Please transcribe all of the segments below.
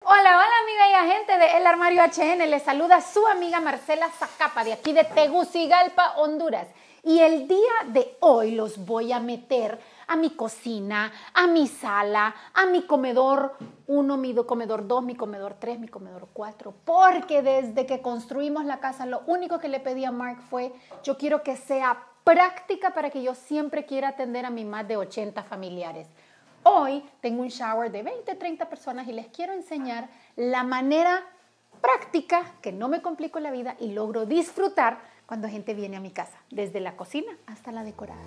Hola, hola amiga y agente de El Armario HN, les saluda su amiga Marcela Zacapa de aquí de Tegucigalpa, Honduras. Y el día de hoy los voy a meter a mi cocina, a mi sala, a mi comedor 1, mi comedor 2, mi comedor 3, mi comedor 4, porque desde que construimos la casa lo único que le pedí a Mark fue, yo quiero que sea práctica para que yo siempre quiera atender a mis más de 80 familiares. Hoy tengo un shower de 20, 30 personas y les quiero enseñar la manera práctica que no me complico la vida y logro disfrutar cuando gente viene a mi casa, desde la cocina hasta la decorada.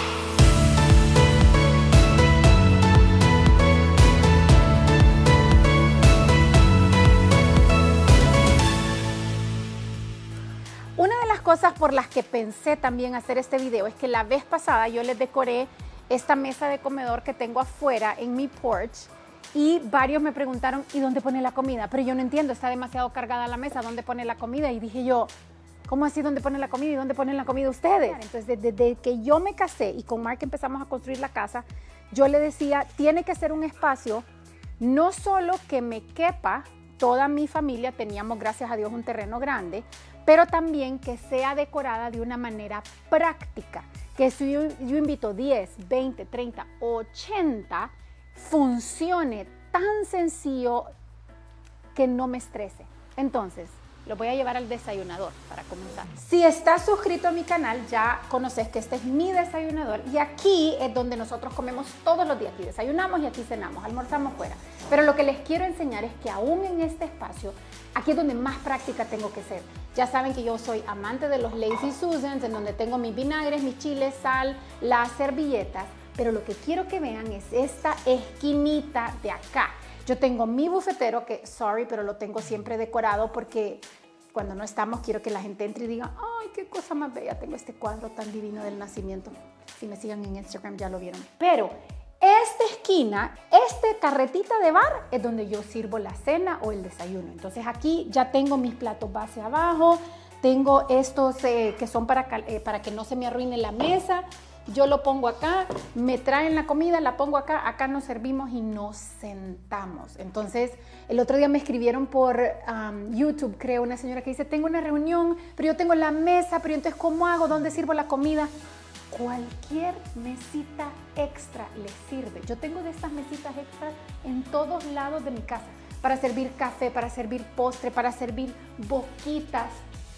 Una de las cosas por las que pensé también hacer este video es que la vez pasada yo les decoré esta mesa de comedor que tengo afuera en mi porch y varios me preguntaron, ¿y dónde pone la comida? Pero yo no entiendo, está demasiado cargada la mesa, ¿dónde pone la comida? Y dije yo, ¿cómo así dónde ponen la comida y dónde ponen la comida ustedes? Entonces, desde que yo me casé y con Mark empezamos a construir la casa, yo le decía, tiene que ser un espacio no solo que me quepa toda mi familia, teníamos gracias a Dios un terreno grande, pero también que sea decorada de una manera práctica. Que si yo invito 10, 20, 30, 80, funcione tan sencillo que no me estrese. Entonces, lo voy a llevar al desayunador para comenzar. Si estás suscrito a mi canal, ya conoces que este es mi desayunador y aquí es donde nosotros comemos todos los días. Aquí desayunamos y aquí cenamos, almorzamos fuera. Pero lo que les quiero enseñar es que aún en este espacio, aquí es donde más práctica tengo que ser. Ya saben que yo soy amante de los Lazy Susans, en donde tengo mis vinagres, mis chiles, sal, las servilletas. Pero lo que quiero que vean es esta esquinita de acá. Yo tengo mi bufetero que, sorry, pero lo tengo siempre decorado porque cuando no estamos quiero que la gente entre y diga, ay, qué cosa más bella, tengo este cuadro tan divino del nacimiento. Si me siguen en Instagram ya lo vieron. Pero esta esquina, esta carretita de bar es donde yo sirvo la cena o el desayuno. Entonces aquí ya tengo mis platos base abajo, tengo estos que son para que no se me arruine la mesa. Yo lo pongo acá, me traen la comida, la pongo acá, acá nos servimos y nos sentamos. Entonces, el otro día me escribieron por YouTube, creo, una señora que dice, tengo una reunión, pero yo tengo la mesa, pero entonces, ¿cómo hago? ¿Dónde sirvo la comida? Cualquier mesita extra le sirve. Yo tengo de estas mesitas extras en todos lados de mi casa, para servir café, para servir postre, para servir boquitas.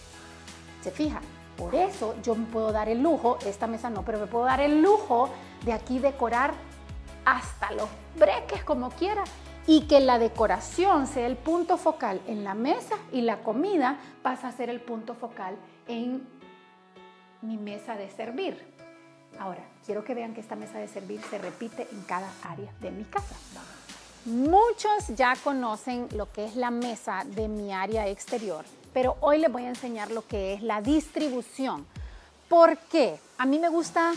¿Se fijan? Por eso yo me puedo dar el lujo, esta mesa no, pero me puedo dar el lujo de aquí decorar hasta los breques como quiera y que la decoración sea el punto focal en la mesa y la comida pasa a ser el punto focal en mi mesa de servir. Ahora, quiero que vean que esta mesa de servir se repite en cada área de mi casa. Muchos ya conocen lo que es la mesa de mi área exterior, pero hoy les voy a enseñar lo que es la distribución. ¿Por qué? A mí me gusta,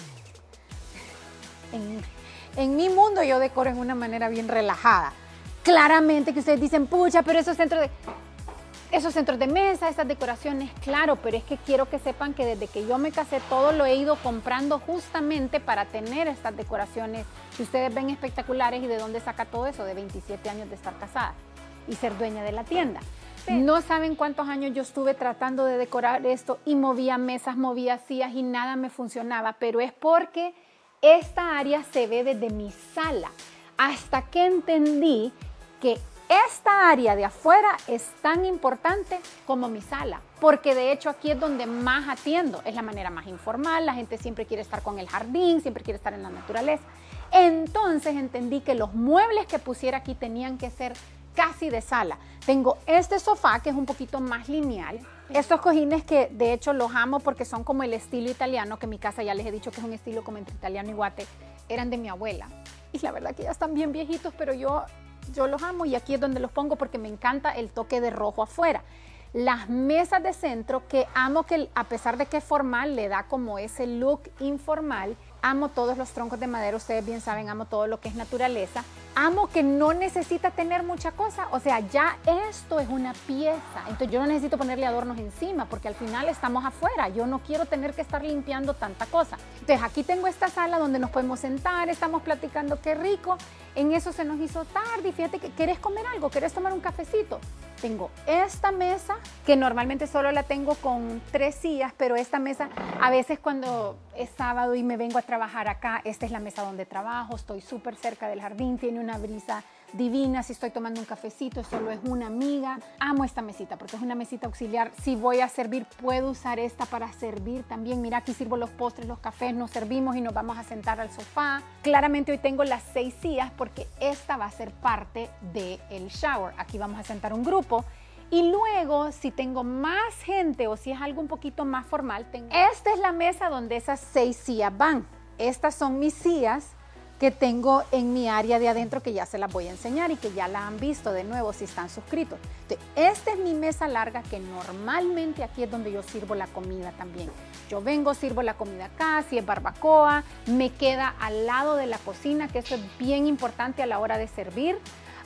en mi mundo yo decoro en una manera bien relajada. Claramente que ustedes dicen, pucha, pero esos centros de mesa, esas decoraciones, claro, pero es que quiero que sepan que desde que yo me casé todo lo he ido comprando justamente para tener estas decoraciones que ustedes ven espectaculares. ¿Y de dónde saca todo eso? De 27 años de estar casada y ser dueña de la tienda. No saben cuántos años yo estuve tratando de decorar esto y movía mesas, movía sillas y nada me funcionaba, pero es porque esta área se ve desde mi sala. Hasta que entendí que esta área de afuera es tan importante como mi sala, porque de hecho aquí es donde más atiendo, es la manera más informal, la gente siempre quiere estar con el jardín, siempre quiere estar en la naturaleza. Entonces entendí que los muebles que pusiera aquí tenían que ser casi de sala. Tengo este sofá que es un poquito más lineal. Estos cojines que de hecho los amo porque son como el estilo italiano, que en mi casa ya les he dicho que es un estilo como entre italiano y guate, eran de mi abuela. Y la verdad que ya están bien viejitos, pero yo los amo y aquí es donde los pongo porque me encanta el toque de rojo afuera. Las mesas de centro que amo, que a pesar de que es formal, le da como ese look informal. amo todos los troncos de madera, ustedes bien saben, amo todo lo que es naturaleza. Amo que no necesita tener mucha cosa, o sea, ya esto es una pieza, entonces yo no necesito ponerle adornos encima porque al final estamos afuera, yo no quiero tener que estar limpiando tanta cosa. Entonces aquí tengo esta sala donde nos podemos sentar, estamos platicando, qué rico, en eso se nos hizo tarde y fíjate que querés comer algo, querés tomar un cafecito. Tengo esta mesa, que normalmente solo la tengo con 3 sillas, pero esta mesa, a veces cuando es sábado y me vengo a trabajar acá, esta es la mesa donde trabajo, estoy súper cerca del jardín, tiene una brisa divina, si estoy tomando un cafecito, solo es una amiga. Amo esta mesita porque es una mesita auxiliar. Si voy a servir, puedo usar esta para servir también. Mira, aquí sirvo los postres, los cafés, nos servimos y nos vamos a sentar al sofá. Claramente hoy tengo las 6 sillas porque esta va a ser parte del shower. Aquí vamos a sentar un grupo. Y luego, si tengo más gente o si es algo un poquito más formal, esta es la mesa donde esas 6 sillas van. Estas son mis sillas que tengo en mi área de adentro, que ya se las voy a enseñar y que ya la han visto de nuevo si están suscritos. Entonces, esta es mi mesa larga que normalmente aquí es donde yo sirvo la comida también. Yo vengo, sirvo la comida acá, si es barbacoa, me queda al lado de la cocina, que eso es bien importante a la hora de servir.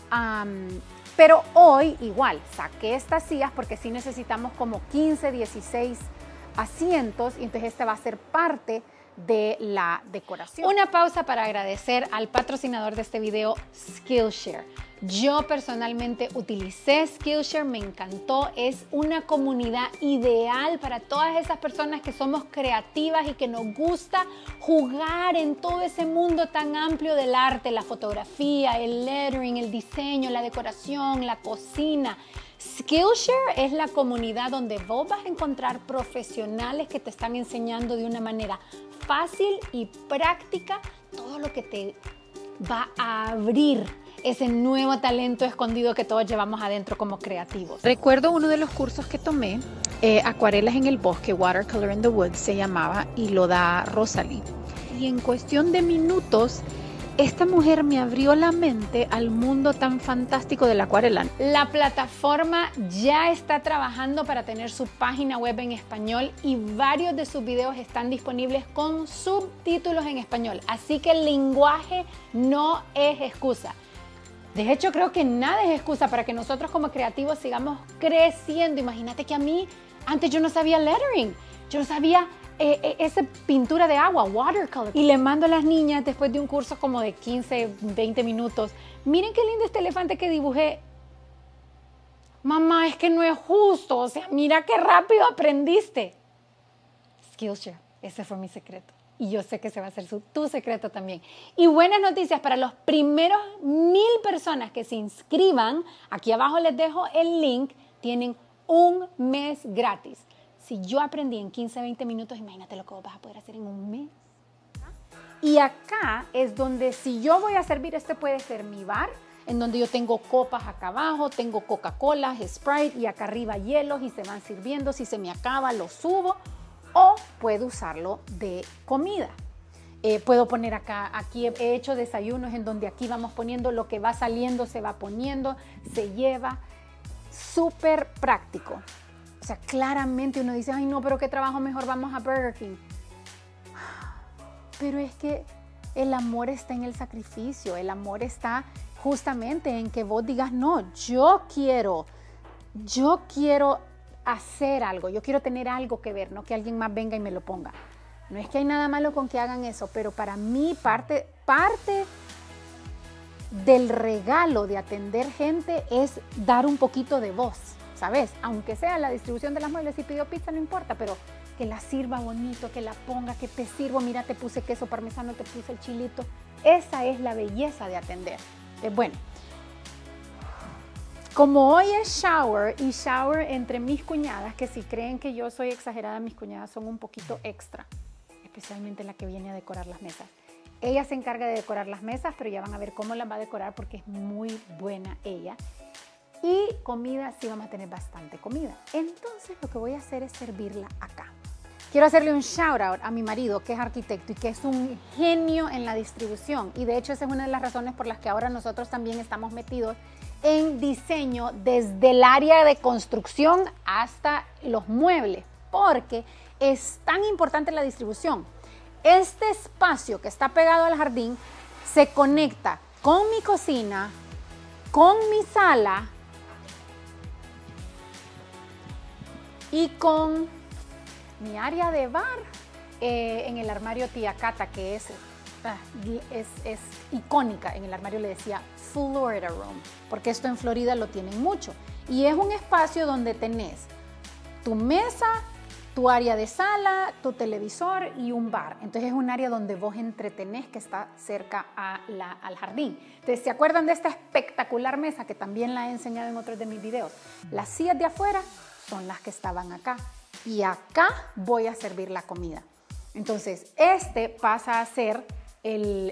Pero hoy igual saqué estas sillas porque sí necesitamos como 15, 16 asientos y entonces este va a ser parte de la decoración. Una pausa para agradecer al patrocinador de este video, Skillshare. Yo personalmente utilicé Skillshare, me encantó, es una comunidad ideal para todas esas personas que somos creativas y que nos gusta jugar en todo ese mundo tan amplio del arte, la fotografía, el lettering, el diseño, la decoración, la cocina. Skillshare es la comunidad donde vos vas a encontrar profesionales que te están enseñando de una manera fácil y práctica todo lo que te va a abrir ese nuevo talento escondido que todos llevamos adentro como creativos. Recuerdo uno de los cursos que tomé, Acuarelas en el Bosque, Watercolor in the Woods se llamaba, y lo da Rosalie. Y en cuestión de minutos, esta mujer me abrió la mente al mundo tan fantástico de la acuarela. La plataforma ya está trabajando para tener su página web en español y varios de sus videos están disponibles con subtítulos en español. Así que el lenguaje no es excusa. De hecho, creo que nada es excusa para que nosotros como creativos sigamos creciendo. Imagínate que a mí, antes yo no sabía lettering, yo no sabía esa pintura de agua, watercolor. Y le mando a las niñas después de un curso como de 15, 20 minutos. Miren qué lindo este elefante que dibujé. Mamá, es que no es justo. O sea, mira qué rápido aprendiste. Skillshare, ese fue mi secreto. Y yo sé que ese va a ser tu secreto también. Y buenas noticias para los primeros 1000 personas que se inscriban. Aquí abajo les dejo el link. Tienen un mes gratis. Si yo aprendí en 15, 20 minutos, imagínate lo que vos vas a poder hacer en un mes. Y acá es donde si yo voy a servir, este puede ser mi bar, en donde yo tengo copas acá abajo, tengo Coca-Cola, Sprite y acá arriba hielos y se van sirviendo. Si se me acaba, lo subo. O puedo usarlo de comida. Puedo poner acá, aquí he hecho desayunos en donde aquí vamos poniendo lo que va saliendo, se va poniendo, se lleva. Súper práctico. O sea, claramente uno dice, ay no, pero qué trabajo, mejor vamos a Burger King. Pero es que el amor está en el sacrificio, el amor está justamente en que vos digas, no, yo quiero hacer algo, yo quiero tener algo que ver, no que alguien más venga y me lo ponga. No es que hay nada malo con que hagan eso, pero para mí parte del regalo de atender gente es dar un poquito de voz. ¿Sabes? Aunque sea la distribución de las muebles, si pidió pizza no importa, pero que la sirva bonito, que la ponga, que te sirvo, mira, te puse queso parmesano, te puse el chilito. Esa es la belleza de atender. Bueno, como hoy es shower y shower entre mis cuñadas, que si creen que yo soy exagerada, mis cuñadas son un poquito extra, especialmente la que viene a decorar las mesas. Ella se encarga de decorar las mesas, pero ya van a ver cómo las va a decorar porque es muy buena ella. Y comida, sí vamos a tener bastante comida. Entonces lo que voy a hacer es servirla acá. Quiero hacerle un shout out a mi marido, que es arquitecto y que es un genio en la distribución. Y de hecho esa es una de las razones por las que ahora nosotros también estamos metidos en diseño desde el área de construcción hasta los muebles. Porque es tan importante la distribución. este espacio que está pegado al jardín se conecta con mi cocina, con mi sala y con mi área de bar en el armario Tía Cata, que es icónica. En el armario le decía Florida Room, porque esto en Florida lo tienen mucho. Y es un espacio donde tenés tu mesa, tu área de sala, tu televisor y un bar. Entonces es un área donde vos entretenés, que está cerca al jardín. Entonces, ¿se acuerdan de esta espectacular mesa que también la he enseñado en otros de mis videos? Las sillas de afuera son las que estaban acá. Y acá voy a servir la comida. Entonces, este pasa a ser el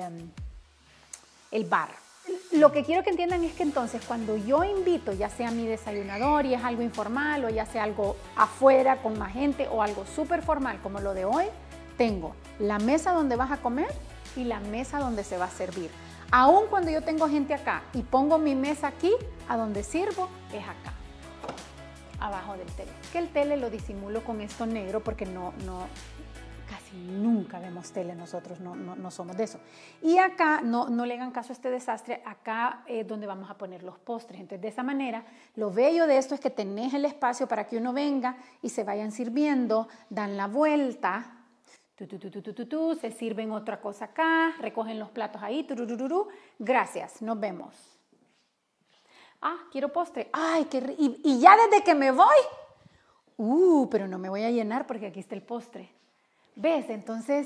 bar. Lo que quiero que entiendan es que entonces cuando yo invito, ya sea mi desayunador y es algo informal, o ya sea algo afuera con más gente, o algo súper formal como lo de hoy, tengo la mesa donde vas a comer y la mesa donde se va a servir. Aún cuando yo tengo gente acá y pongo mi mesa aquí, a donde sirvo es acá, abajo del tele. Que el tele lo disimulo con esto negro porque casi nunca vemos tele nosotros, no somos de eso. Y acá, no le hagan caso a este desastre, acá es donde vamos a poner los postres. Entonces, de esa manera, lo bello de esto es que tenés el espacio para que uno venga y se vayan sirviendo, dan la vuelta, se sirven otra cosa acá, recogen los platos ahí, gracias, nos vemos. Ah, quiero postre. Ay, y ya desde que me voy, pero no me voy a llenar porque aquí está el postre. ¿Ves? Entonces,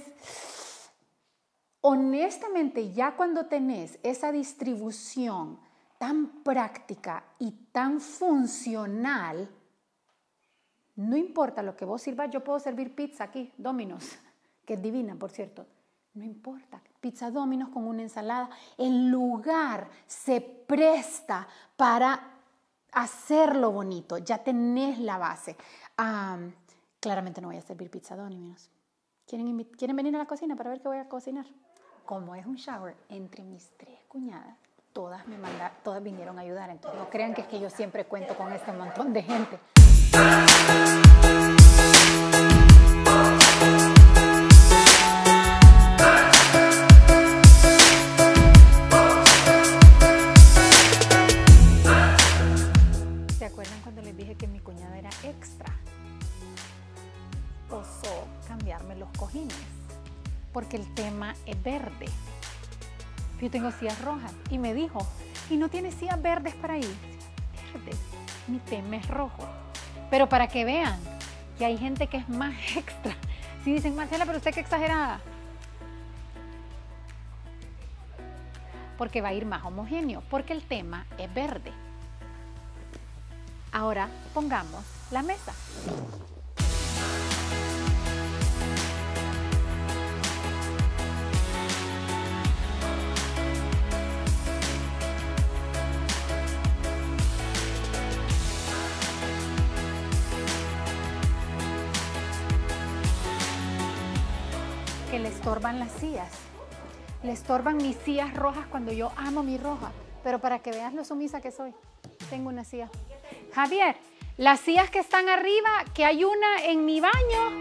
honestamente, ya cuando tenés esa distribución tan práctica y tan funcional, no importa lo que vos sirvas. Yo puedo servir pizza aquí, Domino's, que es divina, por cierto. No importa, pizza Domino's con una ensalada. El lugar se presta para hacerlo bonito. Ya tenés la base. Claramente no voy a servir pizza Domino's. ¿Quieren venir a la cocina para ver qué voy a cocinar? Como es un shower entre mis 3 cuñadas, todas vinieron a ayudar. Entonces no crean que es que yo siempre cuento con este montón de gente. ¿Se acuerdan cuando les dije que mi cuñada era extra? Osó cambiarme los cojines porque el tema es verde. Yo tengo sillas rojas y me dijo, ¿y no tienes sillas verdes para ir? Verdes, mi tema es rojo. Pero para que vean que hay gente que es más extra. Si dicen, Marcela, pero usted qué exagerada. Porque va a ir más homogéneo, porque el tema es verde. Ahora pongamos la mesa. Que le estorban las sillas. Le estorban mis sillas rojas cuando yo amo mi roja. Pero para que veas lo sumisa que soy, tengo una silla. Javier, las sillas que están arriba, que hay una en mi baño.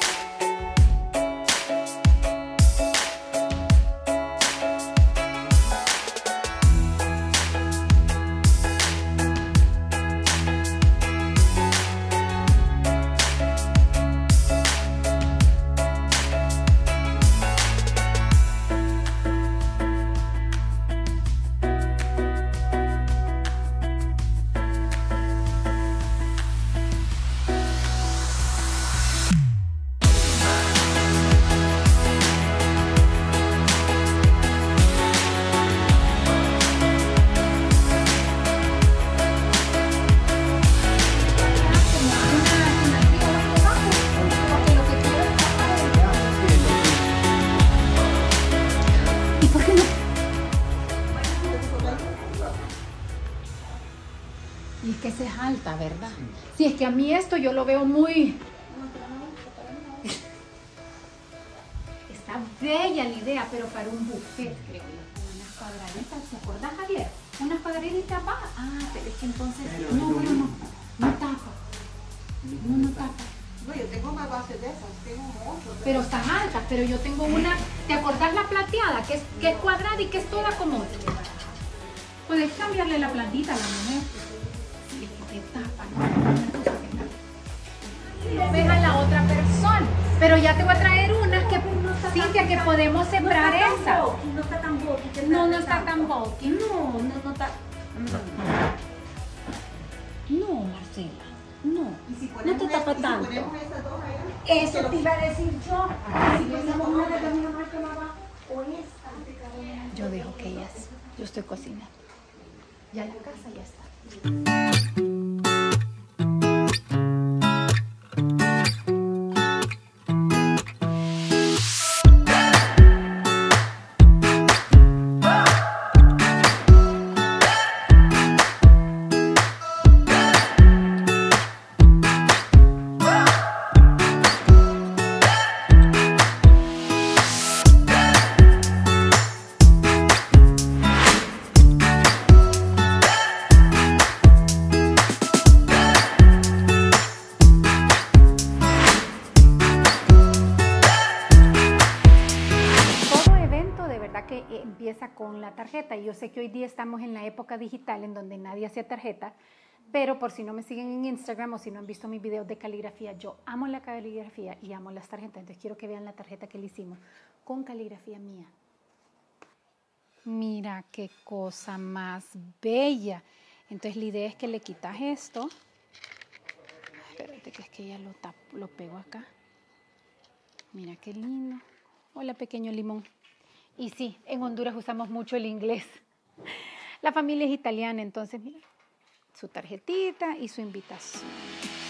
Y es que esa es alta, ¿verdad? Sí, es que a mí esto yo lo veo muy... Está bella la idea, pero para un buffet, creo yo. Unas cuadraditas, ¿te acordás, Javier? Unas cuadraditas va. Ah, pero es que entonces... No tapa. No tapa. No, yo tengo más bases de esas, tengo otro, pero están altas, pero yo tengo una, ¿te acordás la plateada? Que es cuadrada y que es toda como otra. Puedes cambiarle la platita a la mujer. Sí, es que te tapa, ¿no? Ves a la otra persona. Pero ya te voy a traer unas que, Cintia, que podemos sembrar esa. No está tan bulky. No, no está tan bulky. No está. No, Marcela. No. No te tapa tanto. Eso te iba a decir yo. Si ponemos una de la misma marca más abajo o esta. Yo dejo que ellas. Yo estoy cocinando. Ya la casa ya está. Empieza con la tarjeta y yo sé que hoy día estamos en la época digital en donde nadie hacía tarjeta, pero por si no me siguen en Instagram o si no han visto mis videos de caligrafía, yo amo la caligrafía y amo las tarjetas, entonces quiero que vean la tarjeta que le hicimos con caligrafía mía. Mira qué cosa más bella. Entonces la idea es que le quitas esto. Espérate que es que ya lo pego acá. Mira qué lindo. Hola, pequeño limón. Y sí, en Honduras usamos mucho el inglés. La familia es italiana, entonces mira, su tarjetita y su invitación.